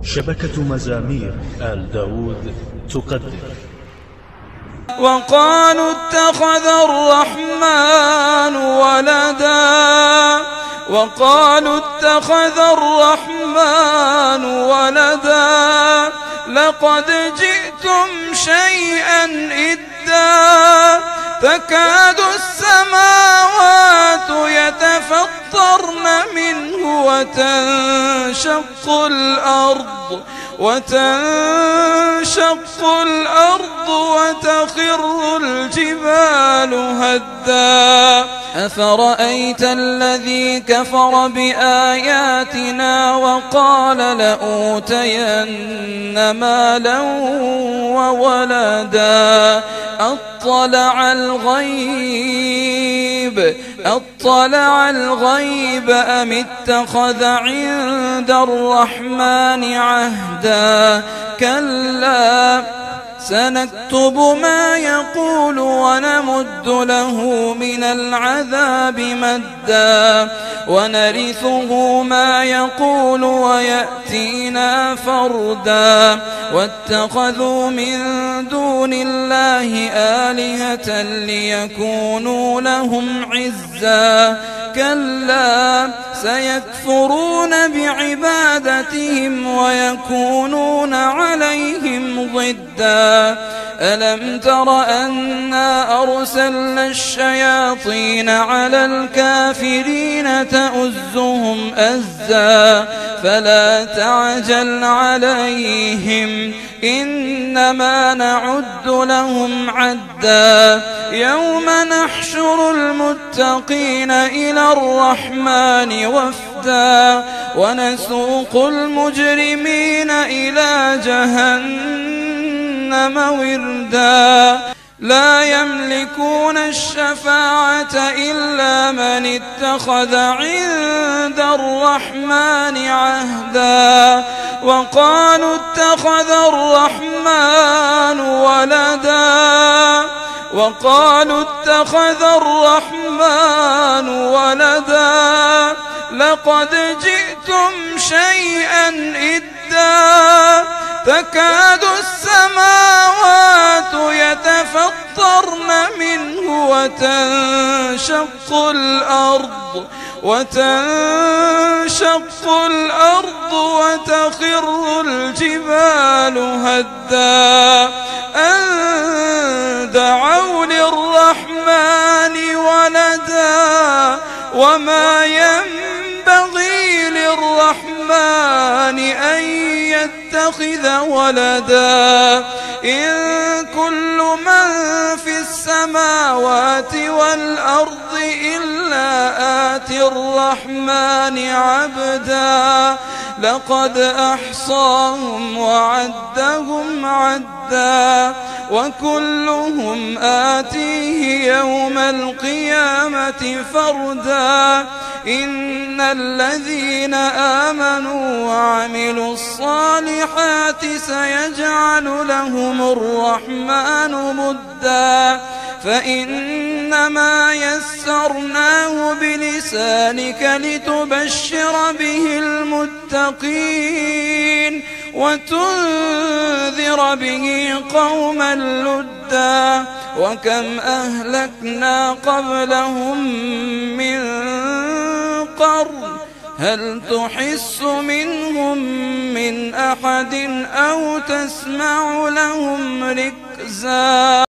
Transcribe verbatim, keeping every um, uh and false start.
شبكة مزامير آل داود تقدم. وقالوا اتخذ الرحمن ولدا وقالوا اتخذ الرحمن ولدا لقد جئتم شيئا إدا تكاد السماوات يتفطرن منه وتنشق الأرض وتنشق الأرض وتخر الجبال هدا أفرأيت الذي كفر بآياتنا وقال لأوتين مالا وولدا أطلع الغيب أطلع الغيب أم اتخذ عند الرحمن عهدا كلا سنكتب ما يقول ونمد له من العذاب مدا ونرثه ما يقول ويأتينا فردا واتخذوا من دون الله آلهة ليكونوا لهم عزا كلا سيكفرون بعبادتهم ويكونون عليهم ضدا ألم تر أنا أرسلنا الشياطين على الكافرين تؤزهم أزا فلا تعجل عليهم إنما نعد لهم عدا يوم نحشر المتقين إلى الرحمن وفدا ونسوق المجرمين إلى جهنم وردا لا يملكون الشفاعة إلا من اتخذ عند الرحمن عهدا وقالوا اتخذ الرحمن ولدا وقالوا اتخذ الرحمن ولدا لقد جئتم شيئا إدا تكاد السماوات يتفطرن منه وتنشق الأرض وتنشق الأرض وتخر الجبال هدا أن دعوا للرحمن ولدا وما ينبغي للرحمن أن يتخذ ولدا إن كل من في السماوات والأرض إلا آتي الرحمن عبدا لقد أحصاهم وعدهم عدا وكلهم آتيه يوم القيامة فردا إن الذين آمنوا وعملوا الصالحات سيجعل لهم الرحمن مدا فإنما يسرناه بلسانك لتبشر به المتقين وتنذر به قوما لدا وكم أهلكنا قبلهم من قرن هل تحس منهم من أحد أو تسمع لهم ركزا.